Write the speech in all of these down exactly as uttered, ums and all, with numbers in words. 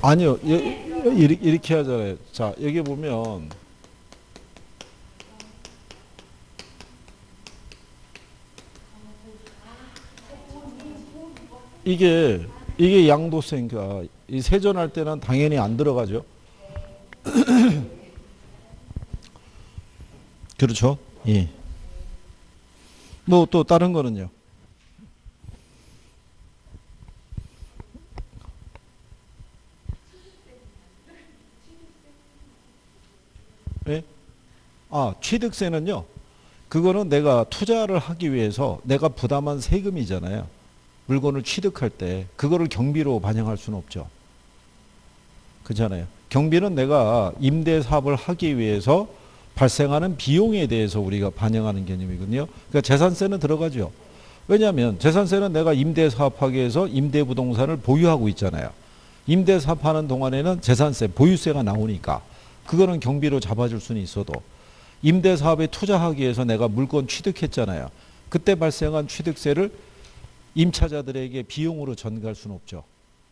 아니요. 이렇게, 이렇게 하잖아요. 자, 여기 보면 이게 이게 양도세니까 이 세전할 때는 당연히 안 들어가죠. 그렇죠? 예. 뭐 또 다른 거는요? 예? 아, 취득세는요. 그거는 내가 투자를 하기 위해서 내가 부담한 세금이잖아요. 물건을 취득할 때 그거를 경비로 반영할 수는 없죠. 그렇잖아요. 경비는 내가 임대 사업을 하기 위해서 발생하는 비용에 대해서 우리가 반영하는 개념이거든요. 그러니까 재산세는 들어가죠. 왜냐하면 재산세는 내가 임대 사업하기 위해서 임대 부동산을 보유하고 있잖아요. 임대 사업하는 동안에는 재산세, 보유세가 나오니까 그거는 경비로 잡아줄 수는 있어도 임대 사업에 투자하기 위해서 내가 물건 취득했잖아요. 그때 발생한 취득세를 임차자들에게 비용으로 전가할 수는 없죠.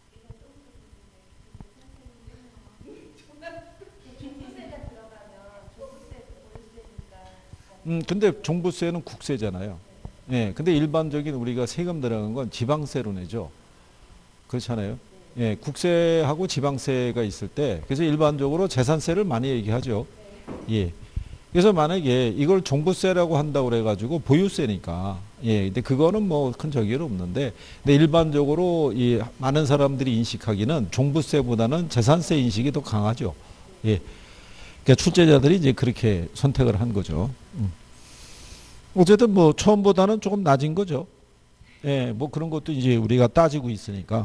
음, 근데 종부세는 국세잖아요. 예, 근데 일반적인 우리가 세금 들어간 건 지방세로 내죠. 그렇잖아요. 예, 국세하고 지방세가 있을 때, 그래서 일반적으로 재산세를 많이 얘기하죠. 예. 그래서 만약에 이걸 종부세라고 한다고 그래가지고 보유세니까, 예, 근데 그거는 뭐 큰 저기는 없는데, 근데 일반적으로 이 많은 사람들이 인식하기는 종부세보다는 재산세 인식이 더 강하죠. 예. 그러니까 출제자들이 이제 그렇게 선택을 한 거죠. 음. 어쨌든 뭐 처음보다는 조금 낮은 거죠. 예, 뭐 그런 것도 이제 우리가 따지고 있으니까.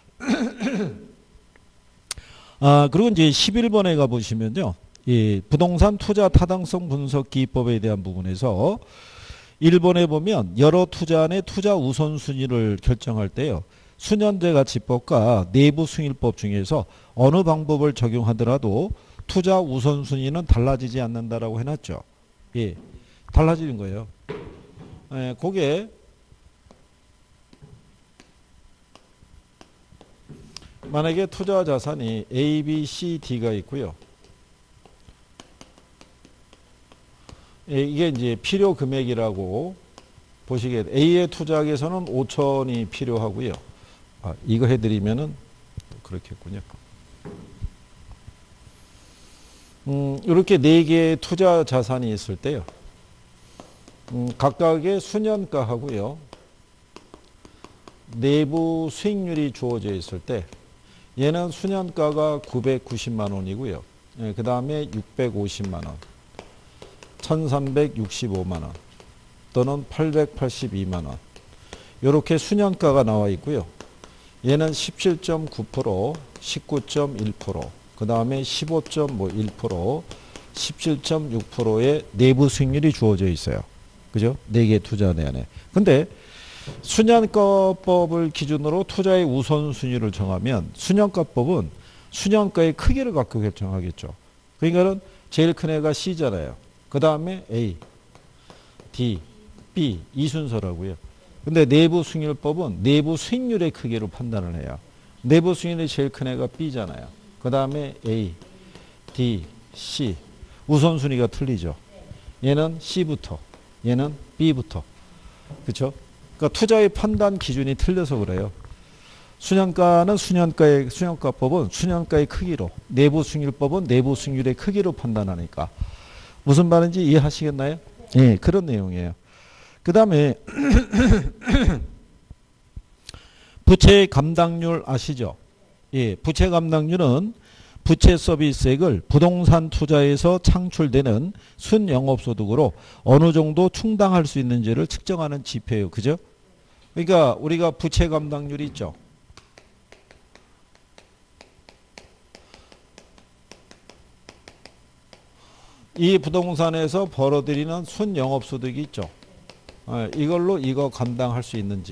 아, 그리고 이제 십일 번에 가보시면요. 이 부동산 투자 타당성 분석 기법에 대한 부분에서 일 번에 보면 여러 투자안의 투자 우선순위를 결정할 때요. 수년제 가치법과 내부 승일법 중에서 어느 방법을 적용하더라도 투자 우선순위는 달라지지 않는다라고 해놨죠. 예, 달라지는 거예요. 예, 그게 만약에 투자 자산이 A, B, C, D가 있고요. 예, 이게 이제 필요 금액이라고 보시게 돼. A에 투자하기 위해서는 오천이 필요하고요. 아, 이거 해드리면은 그렇겠군요. 음, 이렇게 네 개의 투자 자산이 있을 때요. 음, 각각의 수년가 하고요. 내부 수익률이 주어져 있을 때 얘는 수년가가 구백구십만 원이고요. 예, 그 다음에 육백오십만 원, 천삼백육십오만 원 또는 팔백팔십이만 원 이렇게 수년가가 나와 있고요. 얘는 십칠 점 구 퍼센트, 십구 점 일 퍼센트, 그 다음에 십오 점 일 퍼센트, 십칠 점 육 퍼센트의 내부 수익률이 주어져 있어요. 그죠? 네 개 투자 내안에. 근데 수년가법을 기준으로 투자의 우선순위를 정하면 수년가법은 수년가의 크기를 갖고 결정하겠죠. 그러니까는 제일 큰 애가 C잖아요. 그 다음에 A, D, B 이 순서라고요. 근데 내부 수익률법은 내부 수익률의 크기로 판단을 해요. 내부 수익률이 제일 큰 애가 B잖아요. 그 다음에 A, D, C 우선순위가 틀리죠. 얘는 C부터, 얘는 B부터. 그렇죠? 그러니까 투자의 판단 기준이 틀려서 그래요. 수년가는 수년가의 수년가법은 수년가의 크기로, 내부 수익률법은 내부 수익률의 크기로 판단하니까 무슨 말인지 이해하시겠나요? 예, 네, 그런 내용이에요. 그 다음에 부채 감당률 아시죠? 예, 부채 감당률은 부채 서비스액을 부동산 투자에서 창출되는 순영업소득으로 어느 정도 충당할 수 있는지를 측정하는 지표예요. 그죠? 그러니까 우리가 부채 감당률이 있죠. 이 부동산에서 벌어들이는 순영업소득이 있죠. 이걸로 이거 감당할 수 있는지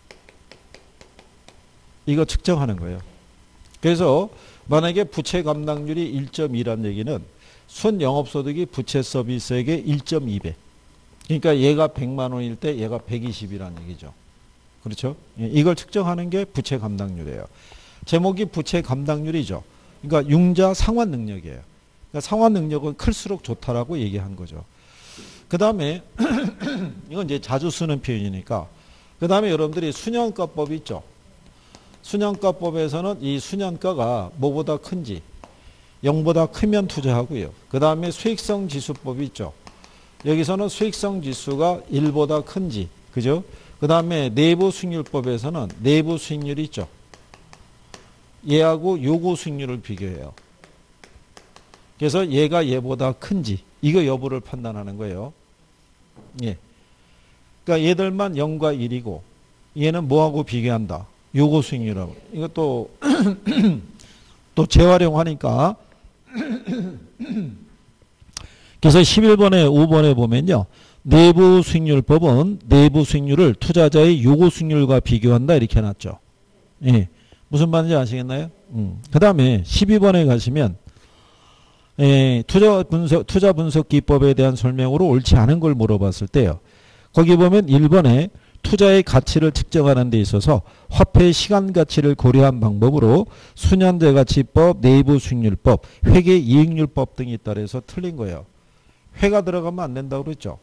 이거 측정하는 거예요. 그래서 만약에 부채 감당률이 일 점 이라는 얘기는 순영업소득이 부채 서비스액의 일 점 이 배. 그러니까 얘가 백만 원일 때 얘가 백이십이라는 얘기죠. 그렇죠? 이걸 측정하는 게 부채 감당률이에요. 제목이 부채 감당률이죠. 그러니까 융자 상환 능력이에요. 그러니까 상환 능력은 클수록 좋다라고 얘기한 거죠. 그 다음에 이건 이제 자주 쓰는 표현이니까 그 다음에 여러분들이 수년가법 있죠. 수년가법에서는 이 수년가가 뭐보다 큰지 영보다 크면 투자하고요. 그 다음에 수익성 지수법이 있죠. 여기서는 수익성 지수가 일보다 큰지 그죠? 그 다음에 내부 수익률법에서는 내부 수익률이 있죠. 얘하고 요구 수익률을 비교해요. 그래서 얘가 얘보다 큰지 이거 여부를 판단하는 거예요. 예. 그러니까 얘들만 영과 일이고 얘는 뭐하고 비교한다. 요구 수익률하고. 이것도 또 재활용하니까 그래서 십일 번에 오 번에 보면요. 내부 수익률법은 내부 수익률을 투자자의 요구 수익률과 비교한다 이렇게 해놨죠. 예. 무슨 말인지 아시겠나요? 음. 그 다음에 십이 번에 가시면 예, 투자 분석, 투자 분석 기법에 대한 설명으로 옳지 않은 걸 물어봤을 때요. 거기 보면 일 번에 투자의 가치를 측정하는 데 있어서 화폐의 시간 가치를 고려한 방법으로 수년제 가치법, 내부 수익률법, 회계 이익률법 등이 있다 그래서 틀린 거예요. 회가 들어가면 안 된다고 그랬죠.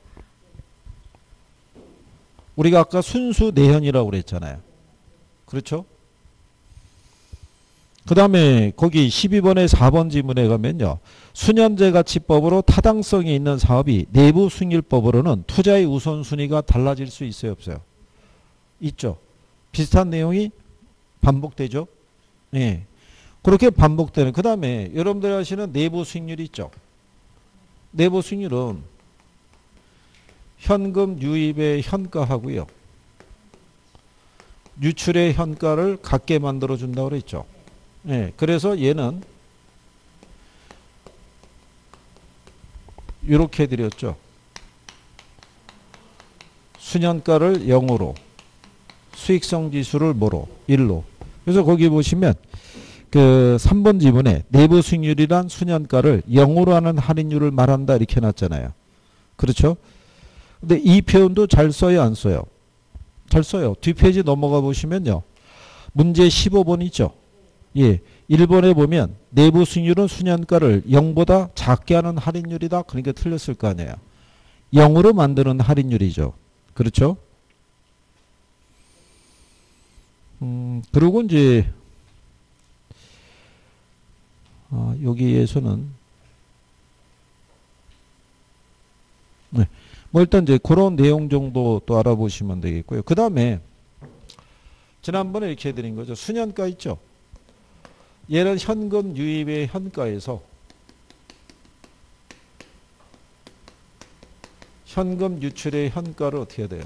우리가 아까 순수 내현이라고 그랬잖아요. 그렇죠? 그 다음에 거기 십이 번에 사 번 지문에 가면요. 수년제 가치법으로 타당성이 있는 사업이 내부 수익률법으로는 투자의 우선순위가 달라질 수 있어요, 없어요? 있죠. 비슷한 내용이 반복되죠. 예. 그렇게 반복되는. 그 다음에 여러분들이 아시는 내부 수익률이 있죠. 내부 수익률은 현금 유입의 현가하고요. 유출의 현가를 같게 만들어 준다고 그랬죠. 예, 그래서 얘는 이렇게 드렸죠. 수년가를 영으로, 수익성 지수를 뭐로? 일로. 그래서 거기 보시면 그 삼 번 지문에 내부 수익률이란 수년가를 영으로 하는 할인율을 말한다 이렇게 해놨잖아요. 그렇죠? 근데 이 표현도 잘 써요, 안 써요? 잘 써요. 뒷페이지 넘어가 보시면요. 문제 십오 번 있죠. 예, 일 번에 보면 내부 수익률은 수년가를 영보다 작게 하는 할인율이다. 그러니까 틀렸을 거 아니에요. 영으로 만드는 할인율이죠. 그렇죠? 음, 그리고 이제 아, 여기에서는 네, 뭐 일단 이제 그런 내용 정도 또 알아보시면 되겠고요. 그 다음에 지난번에 이렇게 해드린 거죠. 수년가 있죠. 얘는 현금 유입의 현가에서 현금 유출의 현가를 어떻게 해야 돼요?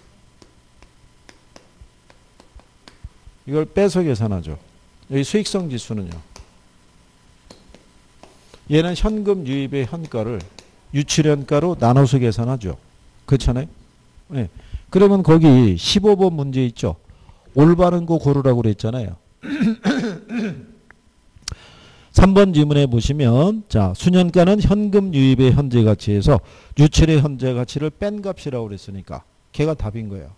이걸 빼서 계산하죠. 여기 수익성 지수는요. 얘는 현금 유입의 현가를 유출 현가로 나눠서 계산하죠. 그렇잖아요. 네. 그러면 거기 십오 번 문제 있죠. 올바른 거 고르라고 그랬잖아요. 삼 번 지문에 보시면 자 수년가는 현금 유입의 현재 가치에서 유출의 현재 가치를 뺀 값이라고 그랬으니까 걔가 답인 거예요.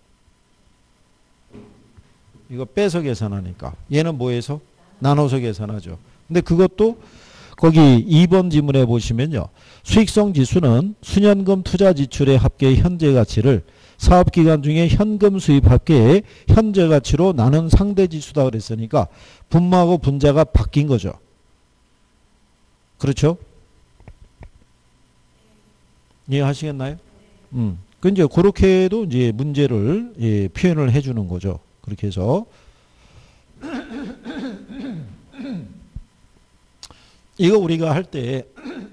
이거 빼서 계산하니까 얘는 뭐해서? 나눠서 계산하죠. 근데 그것도 거기 이 번 지문에 보시면요. 수익성 지수는 수년금 투자 지출의 합계의 현재 가치를 사업기간 중에 현금 수입 합계의 현재 가치로 나눈 상대 지수다 그랬으니까 분모하고 분자가 바뀐 거죠. 그렇죠? 이해하시겠나요? 음. 그 이제 그렇게도 이제 문제를 예, 표현을 해주는 거죠. 그렇게 해서 이거 우리가 할 때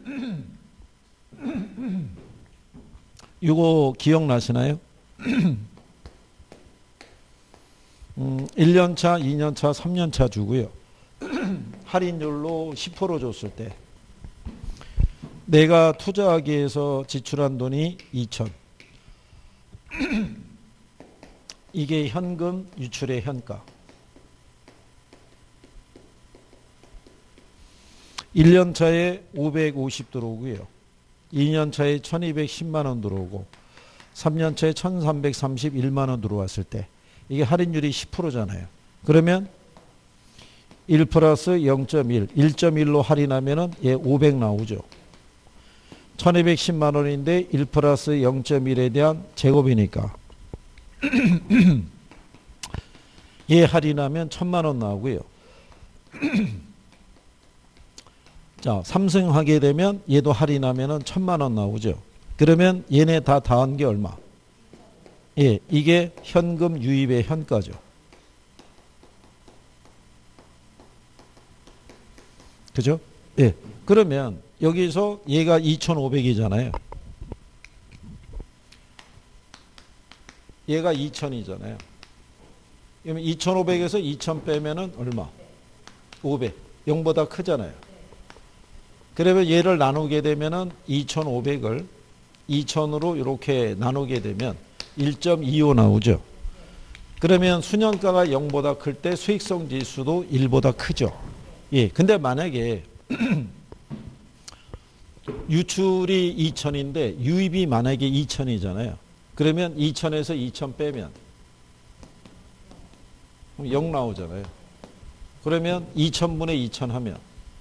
이거 기억나시나요? 음, 일 년 차, 이 년 차, 삼 년 차 주고요. 할인율로 십 퍼센트 줬을 때 내가 투자하기 위해서 지출한 돈이 이천. 이게 현금 유출의 현가. 일 년 차에 오백오십 들어오고요. 이 년 차에 천이백십만 원 들어오고 삼 년 차에 천삼백삼십일만 원 들어왔을 때 이게 할인율이 십 퍼센트잖아요. 그러면 일 플러스 영 점 일, 일 점 일로 할인하면은 얘 오백 나오죠. 천이백십만 원인데 일 플러스 영 점 일에 대한 제곱이니까 얘 할인하면 천만 원 나오고요. 자, 삼성 하게 되면 얘도 할인하면은 천만 원 나오죠. 그러면 얘네 다 더한 게 얼마? 예, 이게 현금 유입의 현가죠. 그죠? 예. 그러면 여기서 얘가 이천오백이잖아요. 얘가 이천이잖아요. 그러면 이천오백에서 이천 빼면은 얼마? 오백. 영보다 크잖아요. 그러면 얘를 나누게 되면은 이천오백을 이천으로 이렇게 나누게 되면 일 점 이오 나오죠. 그러면 수년가가 영보다 클 때 수익성 지수도 일보다 크죠. 예. 근데 만약에 유출이 이천인데 유입이 만약에 이천이잖아요. 그러면 이천에서 이천 빼면 영 나오잖아요. 그러면 이천분의 이천 하면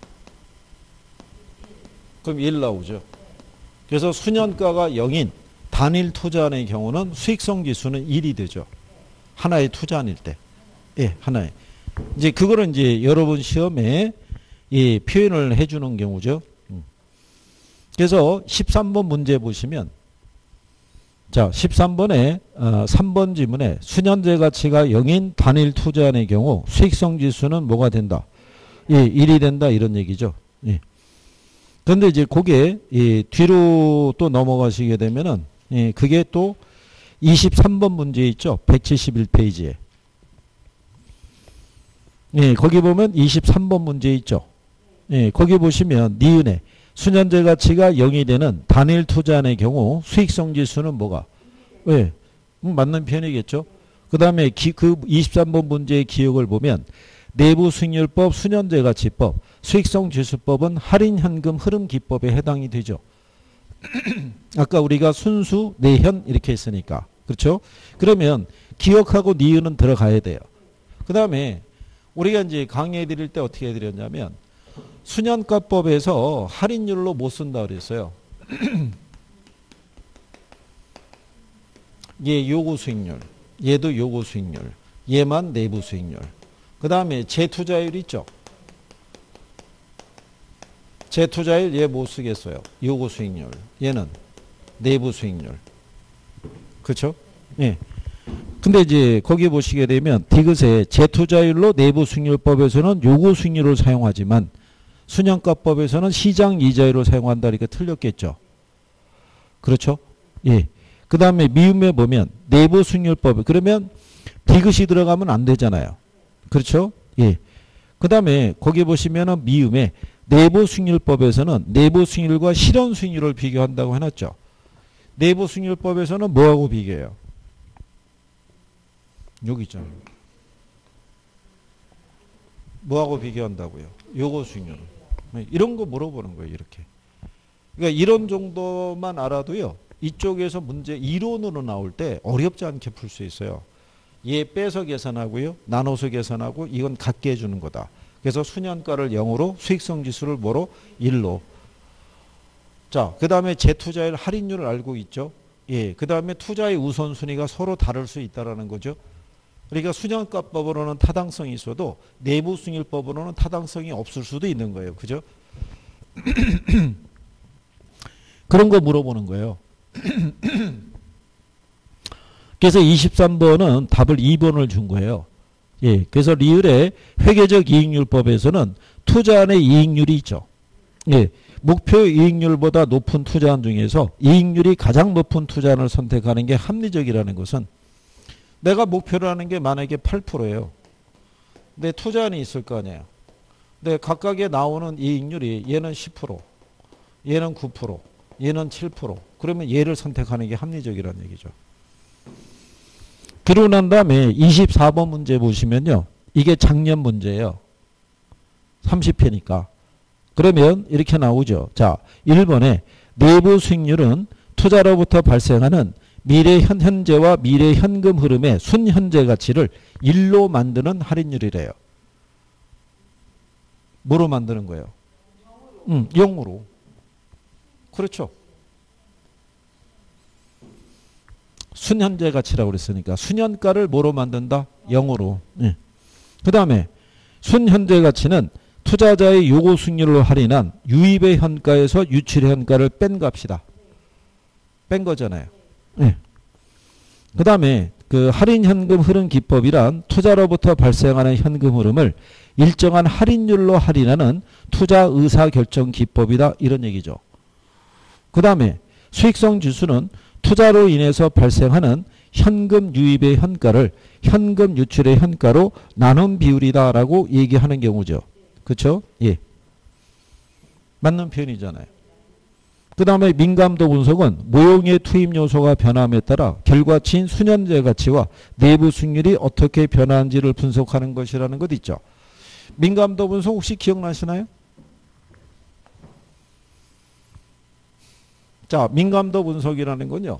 그럼 일 나오죠. 그래서 수년가가 영인 단일 투자안의 경우는 수익성 지수는 일이 되죠. 하나의 투자안일 때. 예, 하나의. 이제 그거를 이제 여러분 시험에 이 표현을 해주는 경우죠. 그래서 십삼 번 문제 보시면 자, 십삼 번에 어, 삼 번 지문에 수년제 가치가 영인 단일 투자안의 경우 수익성 지수는 뭐가 된다? 예, 일이 된다 이런 얘기죠. 예. 그런데 이제 그게 예, 뒤로 또 넘어가시게 되면은 예, 그게 또 이십삼 번 문제 있죠. 백칠십일 페이지에. 예, 거기 보면 이십삼 번 문제 있죠. 예, 거기 보시면 니은에 수년제 가치가 영이 되는 단일 투자안의 경우 수익성 지수는 뭐가? 왜? 음, 맞는 편이겠죠. 그 다음에 그 이십삼 번 문제의 기억을 보면 내부 수익률법, 수년제 가치법, 수익성 지수법은 할인 현금 흐름 기법에 해당이 되죠. 아까 우리가 순수, 내현 이렇게 했으니까. 그렇죠? 그러면 기억하고 니은은 들어가야 돼요. 그 다음에 우리가 이제 강의해 드릴 때 어떻게 해드렸냐면 수년가법에서 할인율로 못 쓴다 그랬어요. 얘 요구 수익률, 얘도 요구 수익률, 얘만 내부 수익률. 그 다음에 재투자율 있죠. 재투자율 얘 못 쓰겠어요. 요구 수익률, 얘는 내부 수익률. 그렇죠? 예. 근데 이제 거기 보시게 되면 디귿에 재투자율로 내부 수익률법에서는 요구 수익률을 사용하지만 수년가법에서는 시장 이자율을 사용한다니까 틀렸겠죠. 그렇죠? 예. 그 다음에 미음에 보면 내부 수익률법 그러면 디귿이 들어가면 안 되잖아요. 그렇죠? 예. 그 다음에 거기 보시면은 미음에 내부 수익률법에서는 내부 수익률과 실현 수익률을 비교한다고 해놨죠. 내부 수익률법에서는 뭐하고 비교해요? 여기 있잖아요. 뭐하고 비교한다고요? 요거 수익률. 이런 거 물어보는 거예요. 이렇게. 그러니까 이런 정도만 알아도요. 이쪽에서 문제 이론으로 나올 때 어렵지 않게 풀 수 있어요. 얘 빼서 계산하고요. 나눠서 계산하고 이건 같게 해주는 거다. 그래서 수년가를 영으로 수익성 지수를 뭐로? 일로. 자, 그 다음에 재투자율 할인율을 알고 있죠. 예, 그 다음에 투자의 우선순위가 서로 다를 수 있다는 거죠. 그러니까 수년가법으로는 타당성이 있어도 내부 수익률법으로는 타당성이 없을 수도 있는 거예요. 그죠? 그런 거 물어보는 거예요. 그래서 이십삼 번은 답을 이 번을 준 거예요. 예, 그래서 리을의 회계적 이익률법에서는 투자안의 이익률이 있죠. 예, 목표 이익률보다 높은 투자안 중에서 이익률이 가장 높은 투자안을 선택하는 게 합리적이라는 것은 내가 목표로 하는 게 만약에 팔 퍼센트예요. 내 투자안이 있을 거 아니에요. 근데 각각에 나오는 이익률이 얘는 십 퍼센트, 얘는 구 퍼센트, 얘는 칠 퍼센트. 그러면 얘를 선택하는 게 합리적이라는 얘기죠. 그러고 난 다음에 이십사 번 문제 보시면요. 이게 작년 문제예요. 삼십 회니까. 그러면 이렇게 나오죠. 자, 일 번에 내부 수익률은 투자로부터 발생하는 미래 현, 현재와 미래 현금 흐름의 순현재 가치를 일로 만드는 할인율이래요. 뭐로 만드는 거예요? 음, 영으로. 그렇죠. 순현재 가치라고 그랬으니까 순현가를 뭐로 만든다? 영으로. 예. 그 다음에 순현재 가치는 투자자의 요구 수익률을 할인한 유입의 현가에서 유출의 현가를 뺀 값이다. 뺀 거잖아요. 예. 그 다음에 그 할인 현금 흐름 기법이란 투자로부터 발생하는 현금 흐름을 일정한 할인율로 할인하는 투자 의사 결정 기법이다. 이런 얘기죠. 그 다음에 수익성 지수는 투자로 인해서 발생하는 현금 유입의 현가를 현금 유출의 현가로 나눈 비율이다라고 얘기하는 경우죠. 그렇죠? 예. 맞는 표현이잖아요. 그 다음에 민감도 분석은 모형의 투입 요소가 변함에 따라 결과치인 순현재 가치와 내부 수익률이 어떻게 변하는지를 분석하는 것이라는 것 있죠. 민감도 분석 혹시 기억나시나요? 자, 민감도 분석이라는 건요.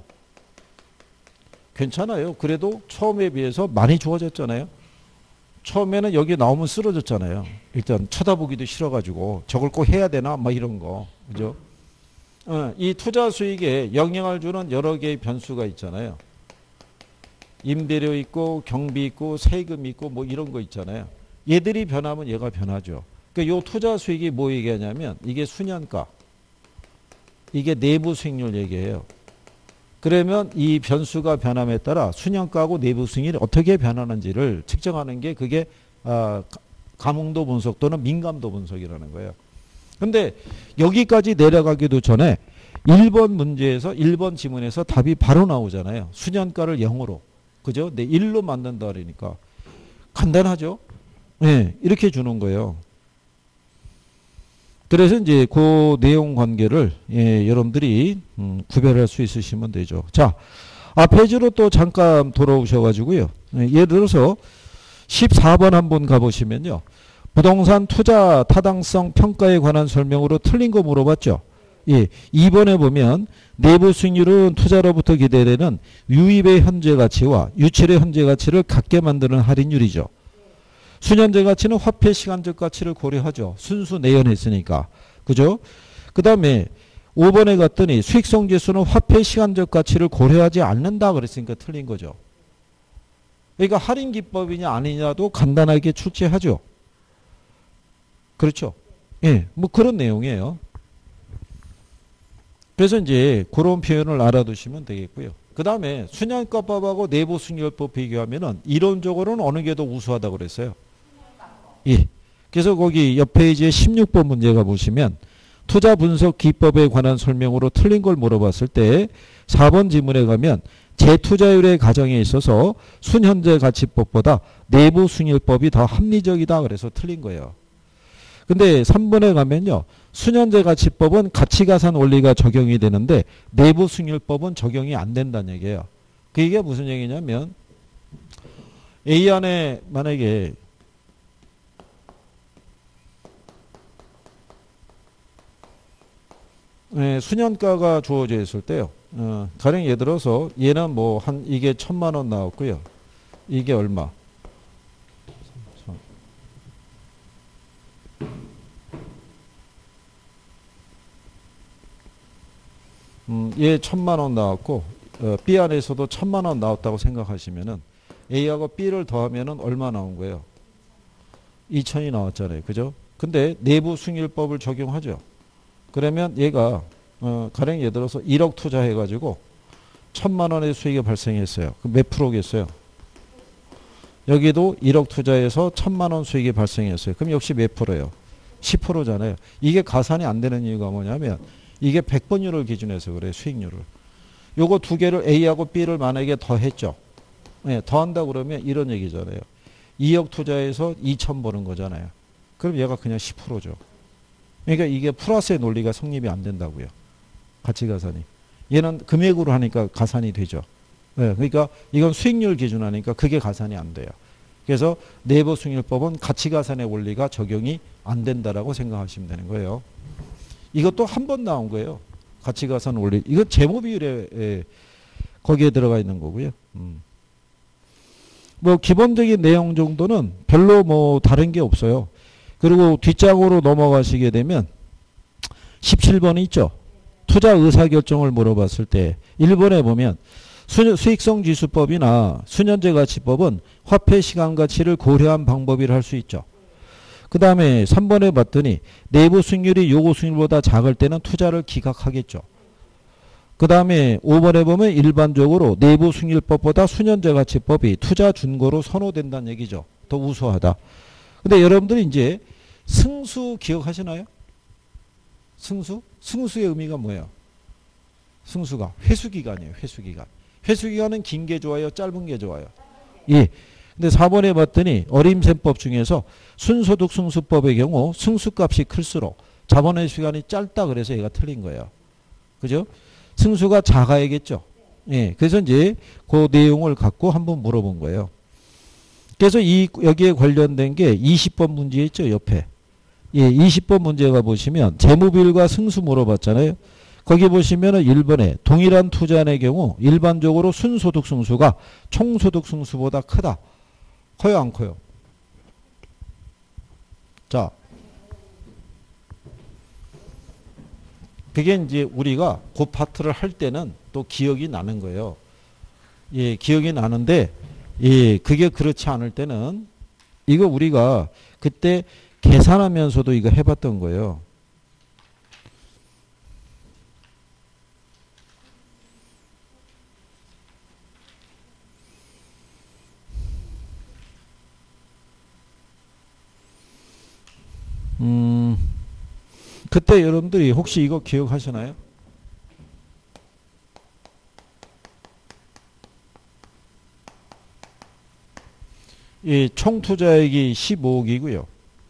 괜찮아요. 그래도 처음에 비해서 많이 좋아졌잖아요. 처음에는 여기 나오면 쓰러졌잖아요. 일단 쳐다보기도 싫어가지고 저걸 꼭 해야 되나? 막 이런 거. 그죠? 어, 이 투자 수익에 영향을 주는 여러 개의 변수가 있잖아요. 임대료 있고 경비 있고 세금 있고 뭐 이런 거 있잖아요. 얘들이 변하면 얘가 변하죠. 그러니까 이 투자 수익이 뭐 얘기하냐면 이게 순현가. 이게 내부 수익률 얘기해요. 그러면 이 변수가 변함에 따라 순현가하고 내부 수익률이 어떻게 변하는지를 측정하는 게 그게 아, 감흥도 분석 또는 민감도 분석이라는 거예요. 근데 여기까지 내려가기도 전에 일 번 문제에서 일 번 지문에서 답이 바로 나오잖아요. 순현가를 영으로. 그죠? 내 일로 만든다 그러니까. 간단하죠? 네, 이렇게 주는 거예요. 그래서 이제 그 내용 관계를 예, 여러분들이 음, 구별할 수 있으시면 되죠. 자, 아, 페이지로 또 잠깐 돌아오셔가지고요. 예, 예를 들어서 십사 번 한번 가보시면요. 부동산 투자 타당성 평가에 관한 설명으로 틀린 거 물어봤죠. 예, 이 번에 보면 내부 수익률은 투자로부터 기대되는 유입의 현재 가치와 유출의 현재 가치를 같게 만드는 할인율이죠. 순현재 가치는 화폐 시간적 가치를 고려하죠. 순수 내연했으니까. 그죠? 그 다음에 오 번에 갔더니 수익성 지수는 화폐 시간적 가치를 고려하지 않는다 그랬으니까 틀린 거죠. 그러니까 할인 기법이냐 아니냐도 간단하게 출제하죠. 그렇죠? 예, 뭐 그런 내용이에요. 그래서 이제 그런 표현을 알아두시면 되겠고요. 그 다음에 순현가법하고 내부 수익률법 비교하면은 이론적으로는 어느 게 더 우수하다고 그랬어요? 예. 그래서 거기 옆 페이지에 십육 번 문제가 보시면 투자 분석 기법에 관한 설명으로 틀린 걸 물어봤을 때 사 번 지문에 가면 재투자율의 가정에 있어서 순현재 가치법보다 내부 수익률법이 더 합리적이다 그래서 틀린 거예요. 근데 삼 번에 가면요. 순현재 가치법은 가치가산 원리가 적용이 되는데 내부 수익률법은 적용이 안 된다는 얘기예요. 그게 무슨 얘기냐면 A 안에 만약에 네, 순현가가 주어져 있을 때요. 어, 가령 예를 들어서 얘는 뭐 한 이게 천만 원 나왔고요. 이게 얼마? 음, 얘 천만 원 나왔고 어, B 안에서도 천만 원 나왔다고 생각하시면은 A하고 B를 더하면은 얼마 나온 거예요? 이천이 나왔잖아요. 그죠? 근데 내부 수익률법을 적용하죠. 그러면 얘가 어, 가령 예를 들어서 일억 투자해가지고 천만 원의 수익이 발생했어요. 그럼 몇 프로겠어요? 여기도 일억 투자해서 천만 원 수익이 발생했어요. 그럼 역시 몇 프로예요? 십 퍼센트잖아요. 이게 가산이 안 되는 이유가 뭐냐면 이게 백 번율을 기준해서 그래요. 수익률을. 요거 두 개를 A하고 B를 만약에 더했죠. 네, 더한다 그러면 이런 얘기잖아요. 이억 투자해서 이천 버는 거잖아요. 그럼 얘가 그냥 십 퍼센트죠. 그러니까 이게 플러스의 논리가 성립이 안 된다고요. 가치가산이. 얘는 금액으로 하니까 가산이 되죠. 네, 그러니까 이건 수익률 기준하니까 그게 가산이 안 돼요. 그래서 내부 수익률법은 가치가산의 원리가 적용이 안 된다라고 생각하시면 되는 거예요. 이것도 한 번 나온 거예요. 가치가산 원리. 이거 재무비율에 거기에 들어가 있는 거고요. 음. 뭐 기본적인 내용 정도는 별로 뭐 다른 게 없어요. 그리고 뒷장으로 넘어가시게 되면 십칠 번이 있죠. 투자 의사결정을 물어봤을 때 일 번에 보면 수익성 지수법이나 수년제 가치법은 화폐 시간 가치를 고려한 방법이라 할 수 있죠. 그 다음에 삼 번에 봤더니 내부 수익률이 요구 수익률보다 작을 때는 투자를 기각하겠죠. 그 다음에 오 번에 보면 일반적으로 내부 수익률법보다 수년제 가치법이 투자 준거로 선호된다는 얘기죠. 더 우수하다. 근데 여러분들이 이제 승수 기억하시나요? 승수? 승수의 의미가 뭐예요? 승수가 회수기간이에요. 회수기간. 회수기간은 긴 게 좋아요? 짧은 게 좋아요? 예. 근데 사 번에 봤더니 어림셈법 중에서 순소득 승수법의 경우 승수값이 클수록 자본의 시간이 짧다 그래서 얘가 틀린 거예요. 그죠? 승수가 작아야겠죠. 예. 그래서 이제 그 내용을 갖고 한번 물어본 거예요. 그래서 이 여기에 관련된 게 이십 번 문제 있죠, 옆에. 예, 이십 번 문제가 보시면 재무비율과 승수 물어봤잖아요. 거기 보시면은 일 번에 동일한 투자의 경우 일반적으로 순소득 승수가 총소득 승수보다 크다. 커요, 안 커요? 자. 그게 이제 우리가 그 파트를 할 때는 또 기억이 나는 거예요. 예, 기억이 나는데, 예, 그게 그렇지 않을 때는 이거 우리가 그때 계산하면서도 이거 해봤던 거예요. 음, 그때 여러분들이 혹시 이거 기억하시나요? 이 총투자액이 십오억이고요.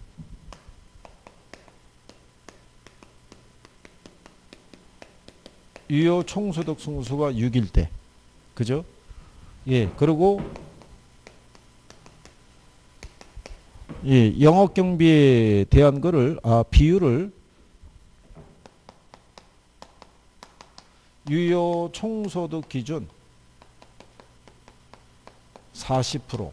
유효 총소득 승수가 육일 때. 그죠? 예, 그리고 예, 영업경비에 대한 거를, 아, 비율을 유효 총소득 기준 사십 퍼센트.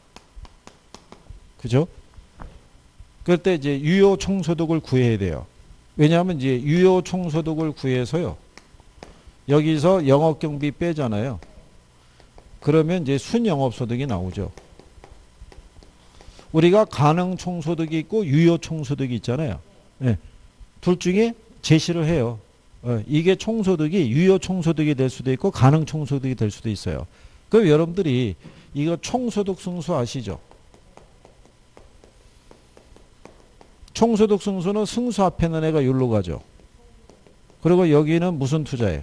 그죠? 그럴 때 이제 유효 총소득을 구해야 돼요. 왜냐하면 이제 유효 총소득을 구해서요. 여기서 영업경비 빼잖아요. 그러면 이제 순영업소득이 나오죠. 우리가 가능 총소득이 있고 유효 총소득이 있잖아요. 네. 둘 중에 제시를 해요. 어, 이게 총소득이 유효 총소득이 될 수도 있고 가능 총소득이 될 수도 있어요. 그럼 여러분들이 이거 총소득 승수 아시죠? 총소득 승수는 승수 앞에 있는 애가 여기로 가죠. 그리고 여기는 무슨 투자예요?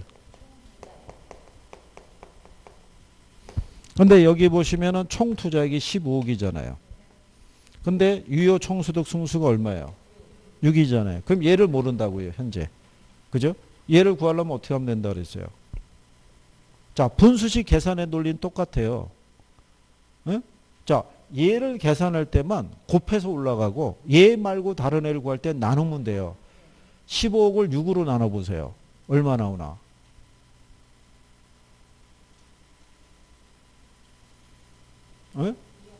근데 여기 보시면은 총 투자액이 십오억이잖아요. 근데 유효 총소득 승수가 얼마예요? 육이잖아요. 그럼 얘를 모른다고요, 현재. 그죠? 얘를 구하려면 어떻게 하면 된다 그랬어요? 자, 분수식 계산의 논리는 똑같아요. 응? 자, 얘를 계산할 때만 곱해서 올라가고 얘 말고 다른 애를 구할 때 나누면 돼요. 십오억을 육으로 나눠보세요. 얼마 나오나? 응?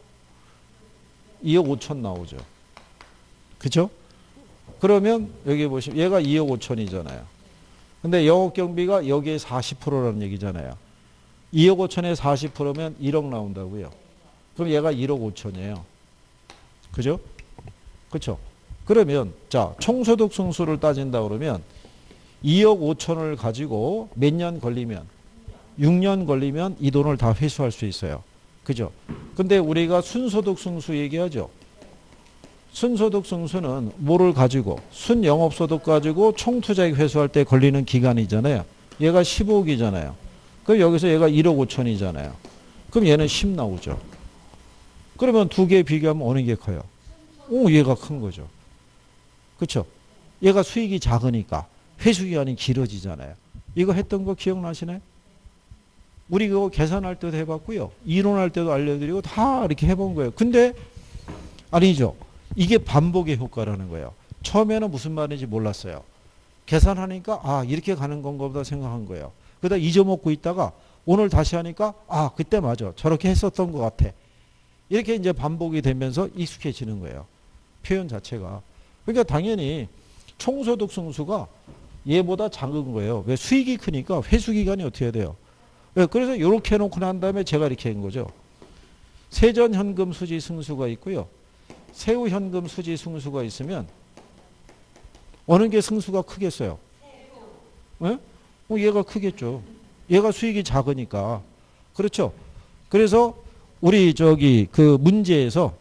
이억 오천 나오죠. 그죠? 그러면 여기 보시면 얘가 이억 오천이잖아요. 근데 영업경비가 여기에 사십 퍼센트라는 얘기잖아요. 이억 오천에 사십 퍼센트면 일억 나온다고요. 그럼 얘가 일억 오천이에요. 그죠? 그렇죠? 그러면 자, 총소득 승수를 따진다 그러면 이억 오천을 가지고 몇 년 걸리면 육 년 걸리면 이 돈을 다 회수할 수 있어요. 그죠? 근데 우리가 순소득 승수 얘기하죠. 순소득 승수는 뭐를 가지고 순영업소득 가지고 총투자액 회수할 때 걸리는 기간이잖아요. 얘가 십오억이잖아요. 그럼 여기서 얘가 일억 오천이잖아요. 그럼 얘는 십 나오죠. 그러면 두 개 비교하면 어느 게 커요? 오, 얘가 큰 거죠. 그렇죠? 얘가 수익이 작으니까 회수기간이 길어지잖아요. 이거 했던 거 기억나시나요? 우리 그거 계산할 때도 해봤고요. 이론할 때도 알려드리고 다 이렇게 해본 거예요. 근데 아니죠. 이게 반복의 효과라는 거예요. 처음에는 무슨 말인지 몰랐어요. 계산하니까 아, 이렇게 가는 건가 보다 생각한 거예요. 그러다 잊어먹고 있다가 오늘 다시 하니까 아, 그때 맞아. 저렇게 했었던 것 같아. 이렇게 이제 반복이 되면서 익숙해지는 거예요. 표현 자체가. 그러니까 당연히 총소득 승수가 얘보다 작은 거예요. 왜? 수익이 크니까 회수기간이 어떻게 돼요? 왜? 그래서 이렇게 해놓고 난 다음에 제가 이렇게 한 거죠. 세전현금 수지 승수가 있고요. 세후현금 수지 승수가 있으면 어느 게 승수가 크겠어요? 네? 어, 얘가 크겠죠. 얘가 수익이 작으니까. 그렇죠. 그래서 우리 저기 그 문제에서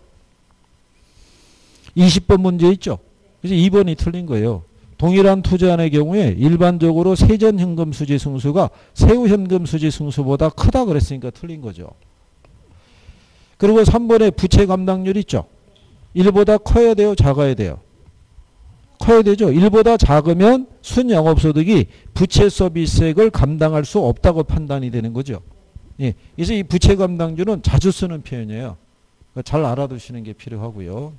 이십 번 문제 있죠. 그래서 이 번이 틀린 거예요. 동일한 투자안의 경우에 일반적으로 세전현금 수지 승수가 세후현금 수지 승수보다 크다 그랬으니까 틀린 거죠. 그리고 삼 번에 부채 감당률 있죠. 일보다 커야 돼요? 작아야 돼요? 커야 되죠. 일보다 작으면 순영업소득이 부채 서비스액을 감당할 수 없다고 판단이 되는 거죠. 예. 그래서 이 부채 감당률은 자주 쓰는 표현이에요. 그러니까 잘 알아두시는 게 필요하고요.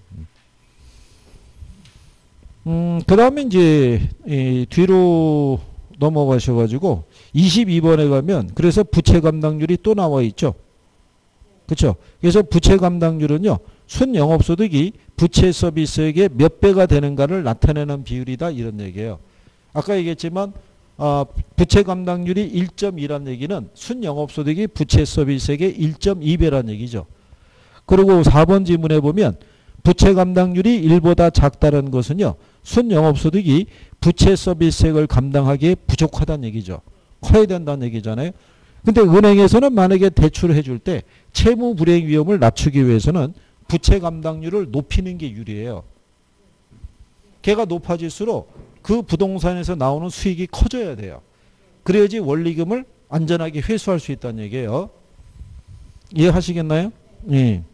음, 그 다음에 이제, 이 뒤로 넘어가셔가지고, 이십이 번에 가면, 그래서 부채 감당률이 또 나와 있죠. 그쵸? 그래서 부채 감당률은요, 순영업소득이 부채 서비스액의 몇 배가 되는가를 나타내는 비율이다. 이런 얘기예요. 아까 얘기했지만, 어, 부채 감당률이 일 점 이란 얘기는 순영업소득이 부채 서비스액의 일 점 이 배란 얘기죠. 그리고 사 번 지문에 보면, 부채 감당률이 일보다 작다는 것은요, 순영업소득이 부채 서비스액을 감당하기에 부족하다는 얘기죠. 커야 된다는 얘기잖아요. 근데 은행에서는 만약에 대출을 해줄 때 채무 불이행 위험을 낮추기 위해서는 부채 감당률을 높이는 게 유리해요. 걔가 높아질수록 그 부동산에서 나오는 수익이 커져야 돼요. 그래야지 원리금을 안전하게 회수할 수 있다는 얘기예요. 이해하시겠나요? 예.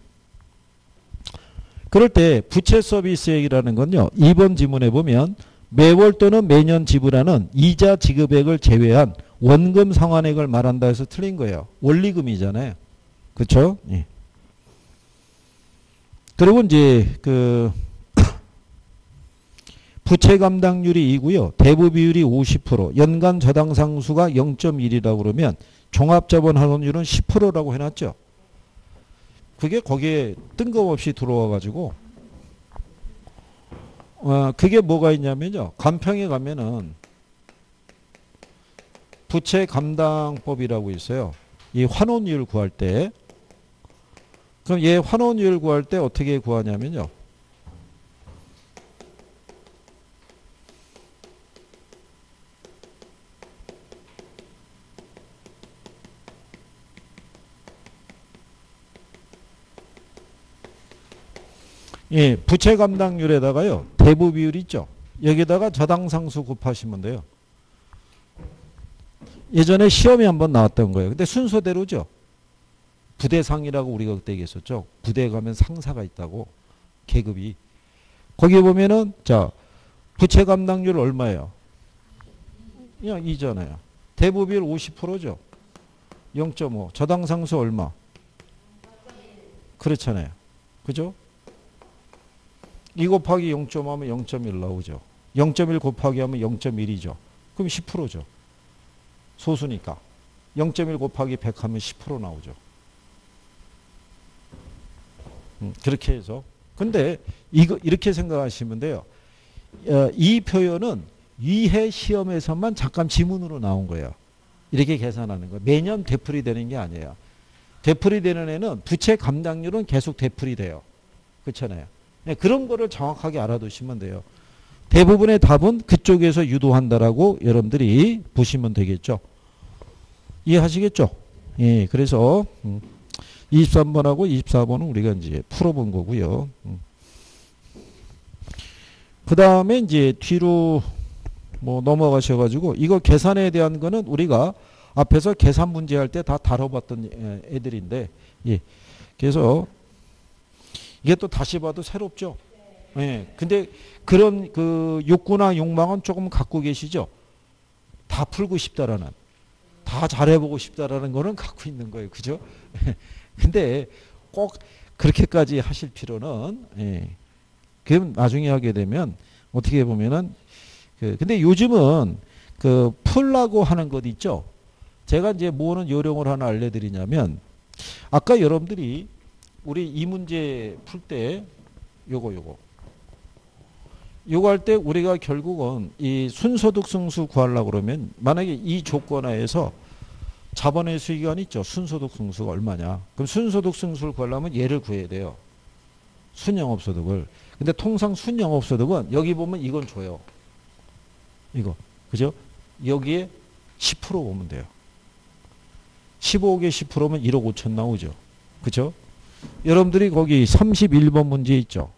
그럴 때 부채 서비스액이라는 건요. 이 번 지문에 보면 매월 또는 매년 지불하는 이자 지급액을 제외한 원금 상환액을 말한다 해서 틀린 거예요. 원리금이잖아요. 그렇죠? 예. 그리고 이제 그 부채 감당률이 이고요. 대부 비율이 오십 퍼센트, 연간 저당 상수가 영 점 일이라고 그러면 종합자본 환원율은 십 퍼센트라고 해놨죠. 그게 거기에 뜬금없이 들어와 가지고 어 그게 뭐가 있냐면요. 간평에 가면은 부채 감당법이라고 있어요. 이 환원율 구할 때 그럼 얘 환원율 구할 때 어떻게 구하냐면요. 예, 부채 감당률에다가요. 대부 비율 있죠. 여기다가 저당상수 곱하시면 돼요. 예전에 시험에 한번 나왔던 거예요. 근데 순서대로죠. 부대상이라고 우리가 그때 얘기했었죠. 부대 가면 상사가 있다고. 계급이. 거기 보면은 자 부채 감당률 얼마예요? 그냥 이잖아요. 대부 비율 오십 퍼센트죠. 영 점 오. 저당상수 얼마? 그렇잖아요. 그죠? 이 곱하기 영 점 오 하면 영 점 일 나오죠. 영 점 일 곱하기 하면 영 점 일이죠. 그럼 십 퍼센트죠. 소수니까. 영 점 일 곱하기 백 하면 십 퍼센트 나오죠. 음, 그렇게 해서. 근데 이거 이렇게 생각하시면 돼요. 어, 이 표현은 위해 시험에서만 잠깐 지문으로 나온 거예요. 이렇게 계산하는 거예요. 매년 되풀이 되는 게 아니에요. 되풀이 되는 애는 부채 감당률은 계속 되풀이 돼요. 그렇잖아요. 네, 그런 거를 정확하게 알아두시면 돼요. 대부분의 답은 그쪽에서 유도한다라고 여러분들이 보시면 되겠죠. 이해하시겠죠? 예, 그래서 음, 이십삼 번하고 이십사 번은 우리가 이제 풀어본 거고요. 음. 그 다음에 이제 뒤로 뭐 넘어가셔가지고 이거 계산에 대한 거는 우리가 앞에서 계산 문제 할 때 다 다뤄봤던 애들인데, 예, 그래서 이게 또 다시 봐도 새롭죠. 예. 근데 그런 그 욕구나 욕망은 조금 갖고 계시죠. 다 풀고 싶다라는, 다 잘해보고 싶다라는 거는 갖고 있는 거예요. 그죠? 근데 꼭 그렇게까지 하실 필요는, 예. 그럼 나중에 하게 되면 어떻게 보면은, 그 근데 요즘은 그 풀라고 하는 것 있죠. 제가 이제 뭐는 요령을 하나 알려드리냐면, 아까 여러분들이 우리 이 문제 풀 때 요거 요거 요거 할 때 우리가 결국은 이 순소득 승수 구하려고 그러면 만약에 이 조건 하에서 자본의 수익기간 있죠. 순소득 승수가 얼마냐. 그럼 순소득 승수를 구하려면 얘를 구해야 돼요. 순영업소득을. 근데 통상 순영업소득은 여기 보면 이건 줘요. 이거. 그죠? 여기에 십 퍼센트 보면 돼요. 십오억에 십 퍼센트면 일억 오천 나오죠. 그죠? 여러분들이 거기 삼십일 번 문제 있죠.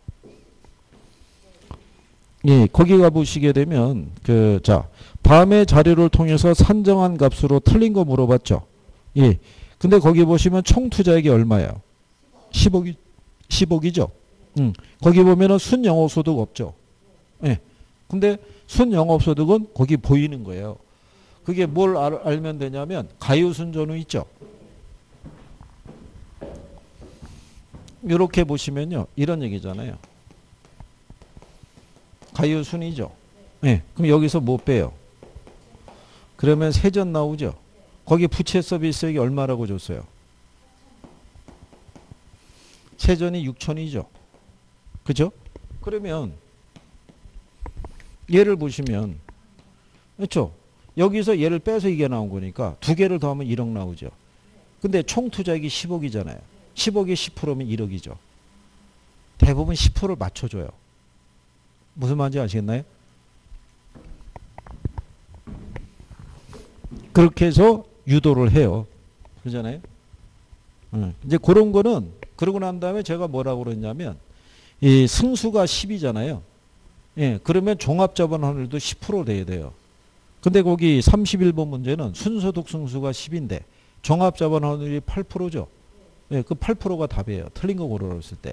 예, 거기 가보시게 되면, 그, 자, 밤의 자료를 통해서 산정한 값으로 틀린 거 물어봤죠. 예. 근데 거기 보시면 총 투자액이 얼마예요? 십억이, 십억이죠. 음. 거기 보면은 순영업소득 없죠. 예. 근데 순영업소득은 거기 보이는 거예요. 그게 뭘 알, 알면 되냐면, 가유순전후 있죠. 이렇게 보시면요. 이런 얘기잖아요. 가유순이죠. 네. 그럼 여기서 뭐 빼요? 그러면 세전 나오죠. 거기 부채 서비스액이 얼마라고 줬어요? 세전이 육천이죠. 그죠? 그러면 얘를 보시면 그렇죠? 여기서 얘를 빼서 이게 나온 거니까 두 개를 더하면 일억 나오죠. 근데 총 투자액이 십억이잖아요. 십억에 십 퍼센트면 일억이죠. 대부분 십 퍼센트를 맞춰줘요. 무슨 말인지 아시겠나요? 그렇게 해서 유도를 해요. 그러잖아요? 응. 이제 그런 거는, 그러고 난 다음에 제가 뭐라고 그랬냐면, 이 승수가 십이잖아요. 예, 그러면 종합자본 확률도 십 퍼센트 돼야 돼요. 근데 거기 삼십일 번 문제는 순소득 승수가 십인데, 종합자본 확률이 팔 퍼센트죠. 예, 그 팔 퍼센트가 답이에요. 틀린 거 고르랬을 때.